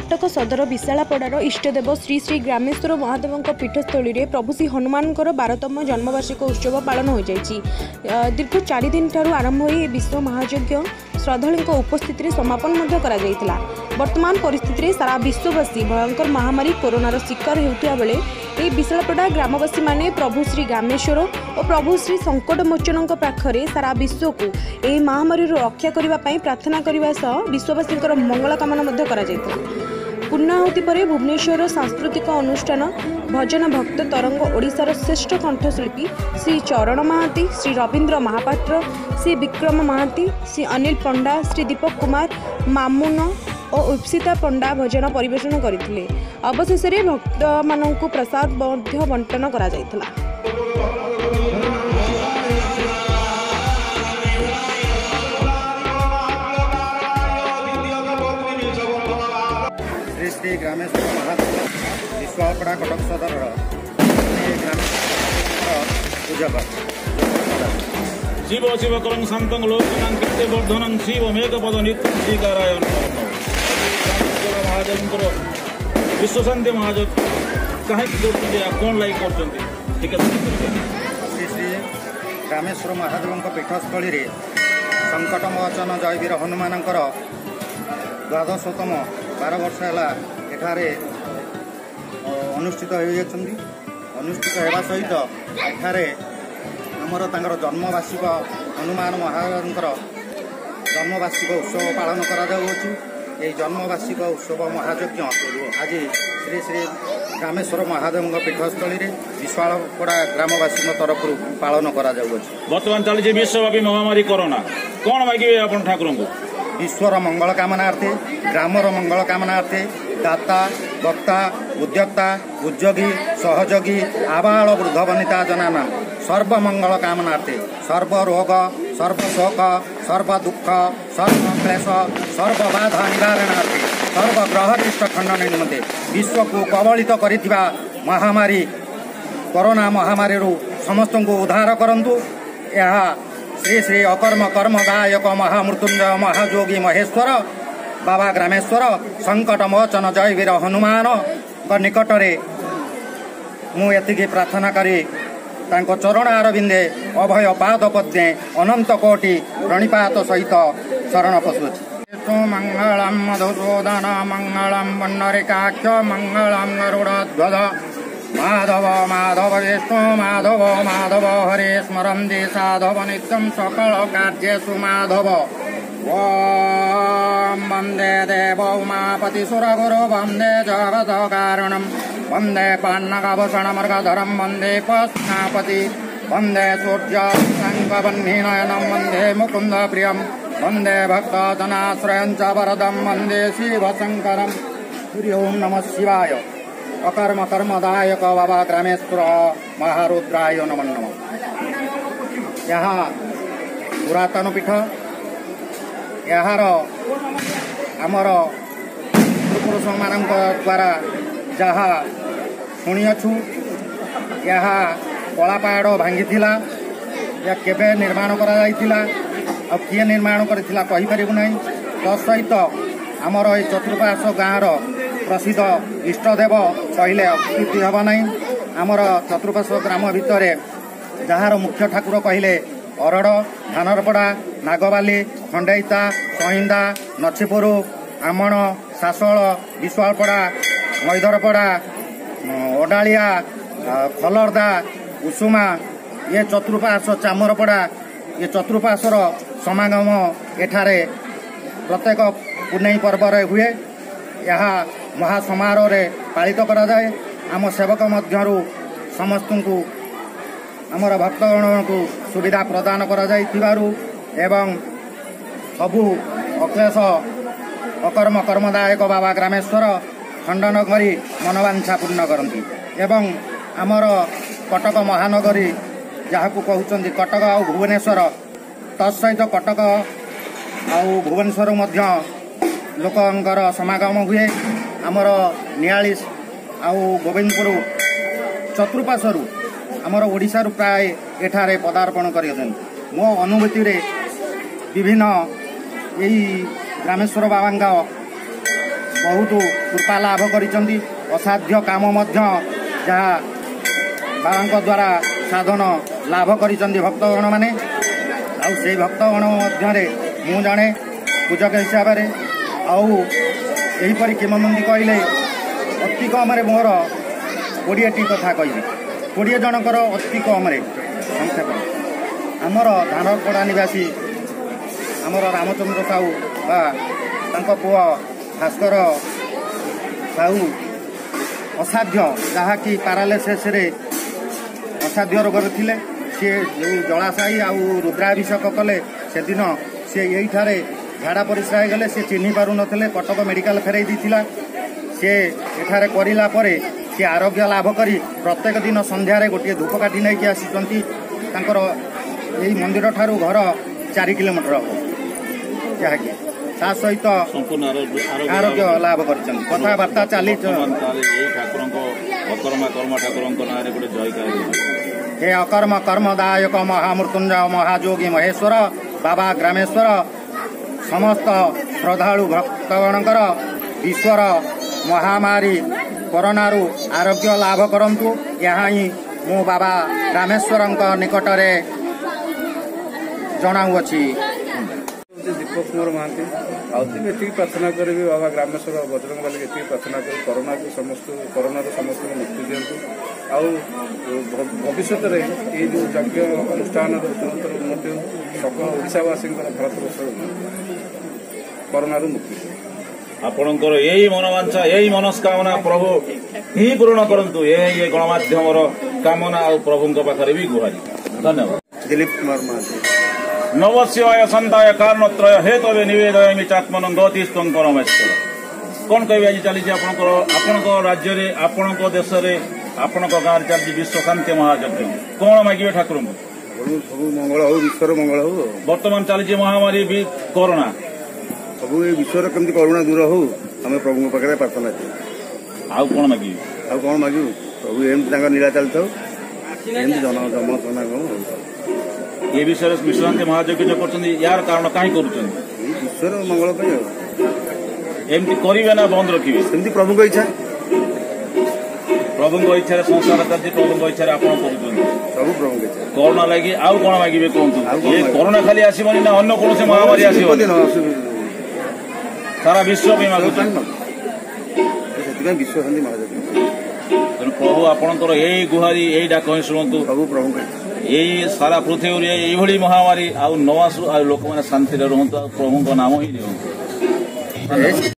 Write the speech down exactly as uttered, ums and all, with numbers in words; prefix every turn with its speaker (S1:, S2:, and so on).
S1: कटक सदर विशालापड़ार इष्टदेव श्री श्री ग्रामेश्वर महादेव पीठस्थली में प्रभु श्री हनुमान बारतम जन्मवार्षिक उत्सव पालन हो जाएगी। दीर्घ चार दिन ठार आरंभ हो विश्व महायज्ञ श्रद्धालुओं उपस्थित समापन करा। वर्तमान परिस्थिति में सारा विश्ववासी भयंकर महामारी कोरोनार शिकार होता बेले यह विशालापड़ा ग्रामवासी माने प्रभु श्री ग्रामेश्वर और प्रभु श्री संकटमोचन पाखरे सारा विश्व को यह महामारी रक्षा करने प्रार्थना करने सह विश्ववासी मंगल कामना करा। पूर्णाहुति पर भुवनेश्वर सांस्कृतिक अनुष्ठान भजन भक्त तरंग ओडिशार श्रेष्ठ कंठशिल्पी श्री चरण महांती, श्री रवींद्र महापात्र, श्री विक्रम महांती, श्री अनिल पंडा, श्री दीपक कुमार मामुन और उपसिता पंडा भजन परिवेषण करथिले। अवशेष में भक्त मानक प्रसाद बंटन करा जायथिला।
S2: श्री ग्रामेश्वर महादेव विश्वालपड़ा कटक सदर पूजक
S3: शिव शिवकरं शांतं लोकनां कीर्तिवर्धनं शिवमेकपद नित्यं श्रीकाराय ग्रामेश्वर महादेव विश्व शांति महादेव कहीं कौन लाइक कर
S2: श्री श्री ग्रामेश्वर महादेव पीठस्थल संकटमोचन जयवीर हनुमान द्वादशतम बार वर्ष है अनुष्ठित होती। अनुष्ठित होगा सहित एठारे आमर तांकर जन्मवार्षिक हनुमान महाराजंकर जन्मवार्षिक उत्सव पालन करा जाउछि। एही जन्मवार्षिक उत्सव महायज्ञ आज श्री श्री ग्रामेश्वर महादेव पीठस्थल विशालपड़ा ग्रामवासी तरफ पालन करा जाउछि।
S3: वर्तमान चली विश्वव्यापी महामारी कोरोना कौन मागिबे आपण ठाकुर को?
S2: विश्वर मंगल कामनार्थे, ग्रामर मंगल कामनार्थे दाता वक्ता उद्योक्ता उद्योगी सहयोगी आबाल वृद्ध वनिता जनाना सर्वमंगल कामनार्थे सर्वरोग सर्वशोक सर्वदुख सर्वक्लेश सर्वबाधा निवारणार्थे सर्वग्रहदृष्ट खंडन निमंते विश्व को कबलित करिथिबा महामारी कोरोना महामारी समस्त को उद्धार करंतु। यह श्री श्री अकर्म कर्म गायक महामृत्युंजय महायोगी महेश्वर बाबा ग्रामेश्वर संकटमोचन जयवीर हनुमान निकटरे मुझे प्रार्थना करी तांको चरण अरविंदे अभय पाद पद्मे अनंत कोटि प्रणिपात सहित शरण पशुछि। मंगलम मधुसूदन मंगलम पुंडरीकाक्ष मंगलम गरुड़ध्वज माधव माधव विष्णु माधव माधव हरे स्मरन्ति साधव नित्यं सकल कार्येषु माधव। ओम वंदे देव उमापति सुरगुरु वंदे जगत कारणं वंदे पान्नकाभूषणमर्गधरं वंदे पस्नापति वंदे सूर्य शङ्खवह्निनयनं वंदे मुकुंद प्रियं वंदे भक्तजनाश्रयं च वरदं वंदे शिवशङ्करं। हरि ओम नमः शिवाय। अकर्म कर्मदायक बाबा ग्रामेश्वर महारुद्राय नमो नमः। यहाँ पुरातन पीठ यार आमर पुरुष मान द्वारा जहाँ शुणीअछु यह कला पहाड़ भांगी या केबे निर्माण करा जाइथिला आ किए निर्माण करथिला कहि परिबु नाही। तत्सहित आमर ए चतुर्पार्श्व गाँवर प्रसिद्ध इष्टदेव कहले अत्युक्ति हेब ना। आमर चतुर्पार्श्व ग्राम भितर जार मुख्य ठाकुर कहले अरड़ धानरपड़ा नागबाली खंडेईता सहिंदा नछीपुर आमण सासोल विश्वालपड़ा मैधरपड़ा ओडालिया खलरदा उषुमा ये चतुर्पार्श्व चामरपड़ा ये चतुर्पार्श्वर समागम एठारे प्रत्येक पुनई पर्व हुए। यहाँ महासमारोह रे पालित करा जाए। आम सेवक मध्यरु समस्त को आमर भक्तगण को सुविधा प्रदान करा जाइथिबारु एवं सबु अक्लेश अकर्म कर्मदायक बाबा ग्रामेश्वर खंडन करी मनोवांछा पूर्ण करती एवं आमर कटक महानगरी जहाँ को कहते कटक आ भुवनेश्वर तत्सहित कटक आ भुवनेश्वर मध्य लोकंकर समागम हुए। आमर नियालीस आउ गोविंदपुर चतुर्पार्श्वर आमर ओडिशारू प्राय एठारे पदार्पण कर मो अनुभूति रे विभिन्न यही ग्रामेश्वर बाबा बहुत कृपा लाभ करिसेंती असाध्य काम मध्य जहाँ बाबा द्वारा साधन लाभ करिसेंती भक्तगण माने आउ से भक्तगण मध्य मु जाने पूजक हिसाब से आउपरी किमंदी कहले अति कम मोर कोड़े टी कथा कहि कोड़े जनकर अति कम संक्षेप आमर धानपड़ा निवासी आमर रामचंद्र साहू बा तांको पुआ भास्कर साहू असाध्य जहाँकि पारालिसिस रे असाध्य रोग थिले सी जो जलाशायी आउ रुद्राभिषेक कले से दिन सी यही झाड़ा परिश्रा हो गले सी चिन्ह पार नथिले कटक मेडिकल फेरई देथिला सी एठारे करिला परे सी आरोग्य लाभ करी प्रत्येक दिन संध्यारे गोटे धूपकाठी नहीं कि आसिचंती तांकर एही मंदिर ठारू घर चार किलोमीटर जहाँकि ता सहित आरोग्य लाभ कर कथबार्ता चली हे अकर्म कर्मदायक महामृत्युंजय महाजोगी महेश्वर बाबा ग्रामेश्वर समस्त श्रद्धालु भक्तगणकर ईश्वर महामारी कोरोनारू आरोग्य लाभ करंतु यहाँ ही मु बाबा रामेश्वर निकटरे जनाऊँगी।
S4: दीपक कुमार महांती आती प्रार्थना करी बाबा ग्रामेश्वर बजरंग बाली ये प्रार्थना कर कोरोना को समस्त कोरोना समस्त मुक्ति दिंतु आउ भविष्य में ये जो यज्ञ अनुष्ठान उन्नति सकल ओडावासी भारत वर्ष कोरोना मुक्ति
S3: आपणकर यही मनोवांछा यही मनस्कामना प्रभु ही पूर्ण करंतु ये गणमाध्यम कामना और प्रभु पाखे भी गुहारी। धन्यवाद।
S4: दिलीप कुमार महांती
S3: नवस्याय संताय कारणत्रय हेतवे निवेदयामि चात्मनं गतिस्त्वं परमेश्वर। कौन कह आज चली आपण राज्य रे आपण देश रे आपण गाँव चलती विश्व शांति महायज्ञ कौन मागे ठाकुर
S4: सब मंगल हो विश्वर मंगल हो
S3: बर्तमान चली महामारी भी कोरोना
S4: सब ये विश्वर कमी करुणा दूर हो आम प्रभु पाखे प्रार्थना
S3: आउ कौन मागे
S4: आउ कौन मागू प्रभु एमती नीला चलता एमती जन जमना कौन
S3: ये विषय विश्रांति महायज्ञ जो कर यार कारण कहीं कर
S4: ईश्वर मंगल
S3: एमती करेंगे ना बंद रखिए
S4: सेमती प्रभु इच्छा
S3: प्रभु इच्छा संसार चलती प्रभु इच्छा आप
S4: सब प्रभु इच्छा
S3: कोरोना लगी आउ कौन मागे कहतु ये कोरोना खाली आसबनी ना अन्य कौन महामारी आस सारा विश्व भी मागुचे
S4: विश्व शांति महायज्ञ
S3: तेणु प्रभु आपणकर यही गुहारी यही डाक ही शुणु
S4: सब प्रभु
S3: यही सारा पृथ्वी ये महामारी आउ न आसु आ लोक मैंने शांति रुहतु प्रभु नाम ही दिहतु।